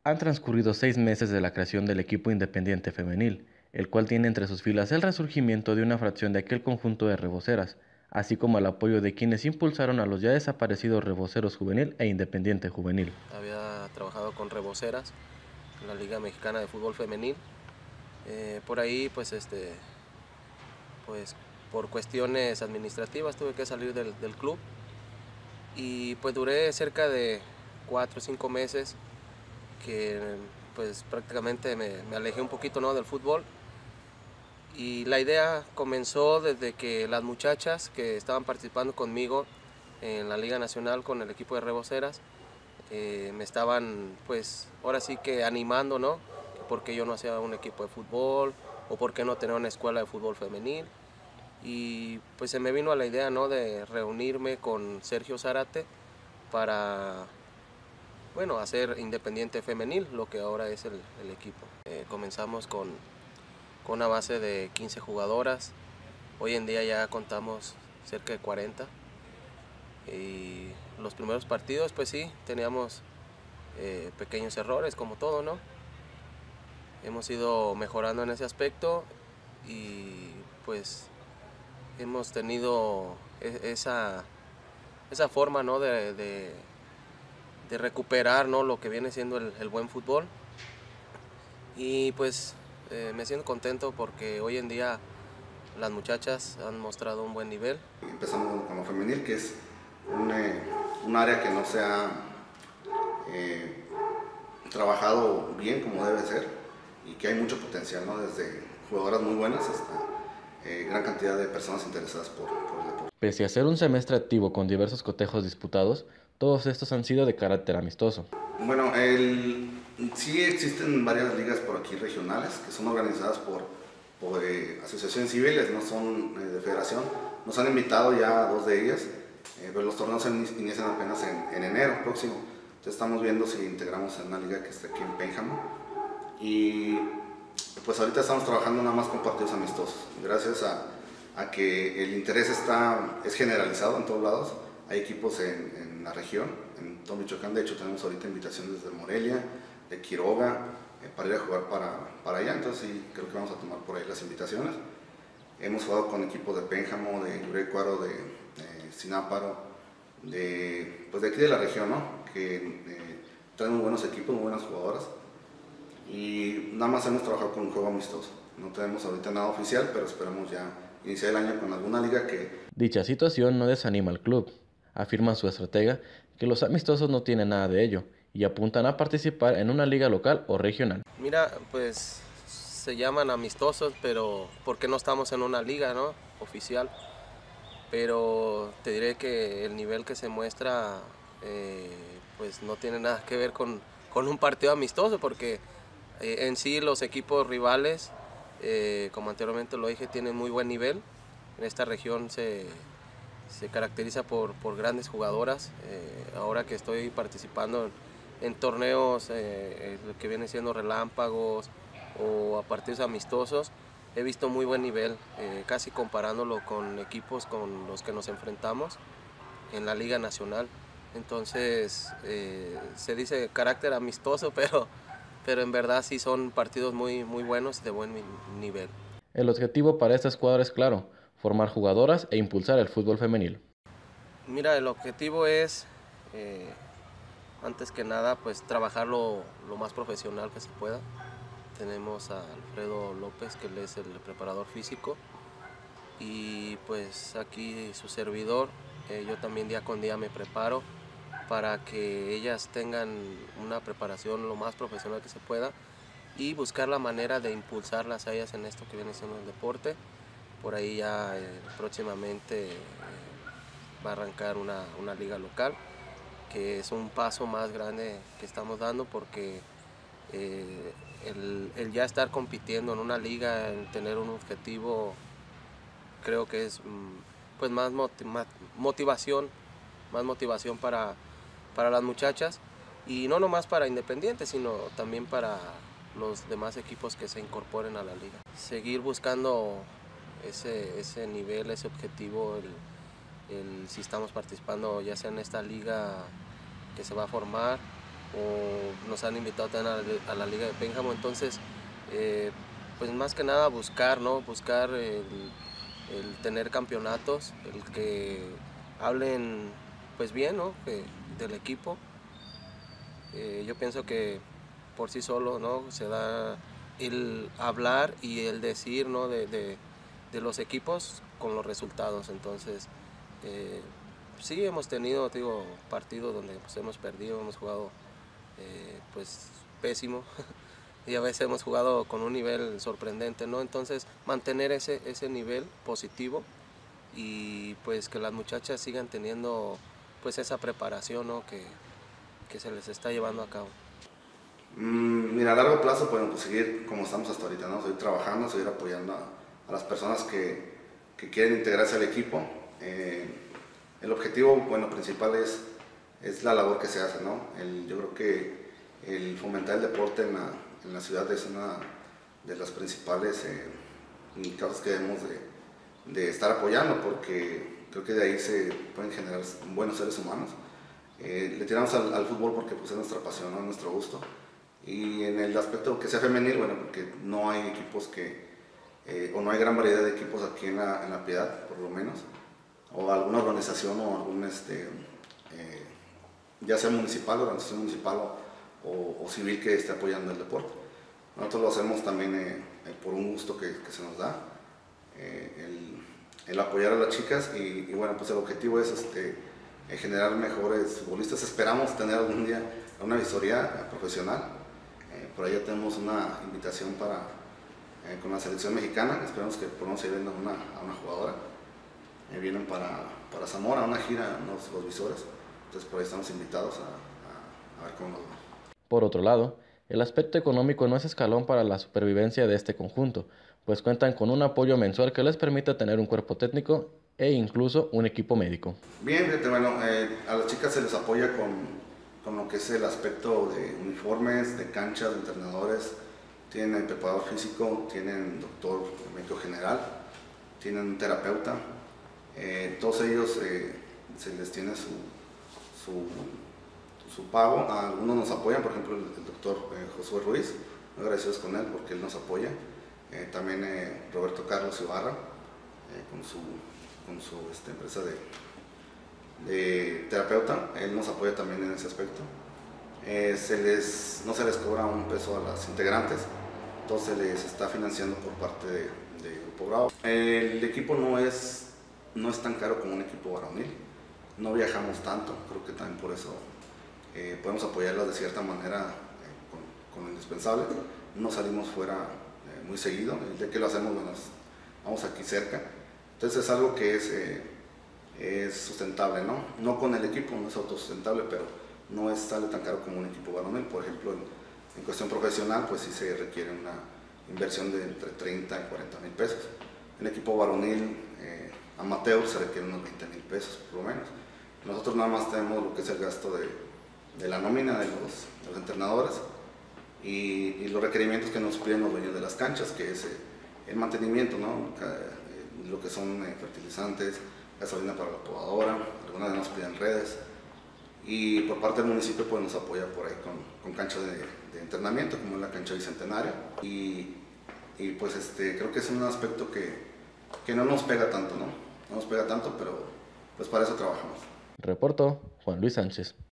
Han transcurrido 6 meses de la creación del equipo independiente femenil, el cual tiene entre sus filas el resurgimiento de una fracción de aquel conjunto de reboceras, así como el apoyo de quienes impulsaron a los ya desaparecidos Reboceros Juvenil e Independiente Juvenil. Había trabajado con Reboceras en la Liga Mexicana de Fútbol Femenil. Por ahí, pues por cuestiones administrativas tuve que salir del club y pues duré cerca de 4 o 5 meses que pues prácticamente me alejé un poquito, ¿no?, del fútbol. Y la idea comenzó desde que las muchachas que estaban participando conmigo en la Liga Nacional con el equipo de Reboceras me estaban, pues ahora sí que animando, ¿no?, porque yo no hacía un equipo de fútbol o por qué no tener una escuela de fútbol femenil. Y pues se me vino a la idea, ¿no?, de reunirme con Sergio Zárate para, bueno, hacer Independiente Femenil, lo que ahora es el equipo. Comenzamos con una base de 15 jugadoras, hoy en día ya contamos cerca de 40. Y los primeros partidos, pues sí, teníamos pequeños errores, como todo, ¿no? Hemos ido mejorando en ese aspecto y pues hemos tenido esa forma, ¿no?, de recuperar, ¿no?, lo que viene siendo el buen fútbol. Y pues me siento contento porque hoy en día las muchachas han mostrado un buen nivel. Empezamos con lo femenil, que es un área que no se ha trabajado bien como debe ser y que hay mucho potencial, ¿no?, desde jugadoras muy buenas hasta gran cantidad de personas interesadas por el deporte. Pese a ser un semestre activo con diversos cotejos disputados, todos estos han sido de carácter amistoso. Bueno, sí existen varias ligas por aquí regionales que son organizadas por asociaciones civiles, no son de federación. Nos han invitado ya a dos de ellas, pero los torneos inician apenas en enero próximo. Entonces estamos viendo si integramos en una liga que esté aquí en Pénjamo. Y pues ahorita estamos trabajando nada más con partidos amistosos. Gracias a que el interés es generalizado en todos lados. Hay equipos en la región, en todo Michoacán. De hecho tenemos ahorita invitaciones desde Morelia, de Quiroga, para ir a jugar para allá. Entonces sí, creo que vamos a tomar por ahí las invitaciones. Hemos jugado con equipos de Pénjamo, de Yurecuaro, de Sináparo, pues de aquí de la región, ¿no?, que traen muy buenos equipos, muy buenas jugadoras. Y nada más hemos trabajado con un juego amistoso. No tenemos ahorita nada oficial, pero esperamos ya iniciar el año con alguna liga que... Dicha situación no desanima al club. Afirma su estratega que los amistosos no tienen nada de ello y apuntan a participar en una liga local o regional. Mira, pues se llaman amistosos, pero porque no estamos en una liga, ¿no?, oficial. Pero te diré que el nivel que se muestra pues no tiene nada que ver con un partido amistoso, porque en sí los equipos rivales, como anteriormente lo dije, tienen muy buen nivel. En esta región se caracteriza por grandes jugadoras. Ahora que estoy participando en torneos que vienen siendo relámpagos o a partidos amistosos, he visto muy buen nivel, casi comparándolo con equipos con los que nos enfrentamos en la Liga Nacional. Entonces se dice carácter amistoso, pero en verdad sí son partidos muy buenos y de buen nivel. El objetivo para esta escuadra es claro: formar jugadoras e impulsar el fútbol femenil. Mira, el objetivo es, antes que nada, pues trabajar lo más profesional que se pueda. Tenemos a Alfredo López, que él es el preparador físico, y pues aquí su servidor, yo también día con día me preparo para que ellas tengan una preparación lo más profesional que se pueda y buscar la manera de impulsarlas a ellas en esto que viene siendo el deporte. Por ahí ya próximamente va a arrancar una liga local, que es un paso más grande que estamos dando, porque el ya estar compitiendo en una liga, el tener un objetivo, creo que es pues más motivación para las muchachas, y no nomás para Independiente, sino también para los demás equipos que se incorporen a la liga. Seguir buscando ese nivel, ese objetivo, si estamos participando ya sea en esta liga que se va a formar o nos han invitado también a la Liga de Pénjamo. Entonces, pues más que nada buscar, ¿no? Buscar el tener campeonatos, el que hablen pues bien, ¿no? Del equipo. Yo pienso que por sí solo, ¿no? Se da el hablar y el decir, ¿no? de los equipos con los resultados. Entonces, sí hemos tenido, digo, partidos donde pues, hemos perdido, hemos jugado pues pésimo y a veces hemos jugado con un nivel sorprendente, ¿no? Entonces, mantener ese nivel positivo y pues que las muchachas sigan teniendo pues esa preparación, ¿no? que se les está llevando a cabo. Mira, a largo plazo podemos seguir como estamos hasta ahorita, ¿no? Seguir trabajando, seguir apoyando a las personas que quieren integrarse al equipo. El objetivo, bueno, principal es la labor que se hace, ¿no? Yo creo que el fomentar el deporte en la ciudad es una de las principales causas que debemos de estar apoyando, porque creo que de ahí se pueden generar buenos seres humanos. Le tiramos al fútbol porque pues, es nuestra pasión, ¿no? Es nuestro gusto. Y en el aspecto que sea femenil, bueno, porque no hay equipos o no hay gran variedad de equipos aquí en la Piedad, por lo menos, o alguna organización o algún, ya sea organización municipal o civil que esté apoyando el deporte. Nosotros lo hacemos también por un gusto que se nos da, el apoyar a las chicas y bueno, pues el objetivo es generar mejores futbolistas. Esperamos tener algún día una visoría profesional. Por ahí ya tenemos una invitación con la selección mexicana. Esperamos que podamos ir viendo a una jugadora. Vienen para Zamora, una gira, los visores. Entonces por ahí estamos invitados a ver cómo nos va. Por otro lado, el aspecto económico no es escalón para la supervivencia de este conjunto, pues cuentan con un apoyo mensual que les permite tener un cuerpo técnico e incluso un equipo médico. Bien, fíjate, bueno, a las chicas se les apoya con lo que es el aspecto de uniformes, de canchas, de entrenadores. Tienen preparador físico, tienen doctor médico general, tienen un terapeuta. Todos ellos se les tiene su pago. A algunos nos apoyan, por ejemplo el doctor Josué Ruiz, muy agradecidos con él porque él nos apoya. También Roberto Carlos Ibarra con su empresa de terapeuta, él nos apoya también en ese aspecto. No se les cobra un peso a las integrantes, entonces se les está financiando por parte de Grupo Bravo. El equipo no es tan caro como un equipo varonil, no viajamos tanto, creo que también por eso podemos apoyarlas de cierta manera con lo indispensable. No salimos fuera muy seguido, el día que lo hacemos, bueno, vamos aquí cerca, entonces es algo que es sustentable, ¿no? No con el equipo, no es autosustentable, pero no sale tan caro como un equipo varonil. Por ejemplo, en cuestión profesional, pues sí se requiere una inversión de entre 30 y 40 mil pesos. En equipo varonil amateur se requiere unos 20 mil pesos, por lo menos. Nosotros nada más tenemos lo que es el gasto de la nómina de los entrenadores y los requerimientos que nos piden los dueños de las canchas, que es el mantenimiento, ¿no? Lo que son fertilizantes, gasolina para la podadora, algunas veces nos piden redes, y por parte del municipio pues nos apoya por ahí con canchas de entrenamiento, como es la cancha Bicentenario, y pues creo que es un aspecto que no nos pega tanto, ¿no? No nos pega tanto, pero pues para eso trabajamos. Reportó Juan Luis Sánchez.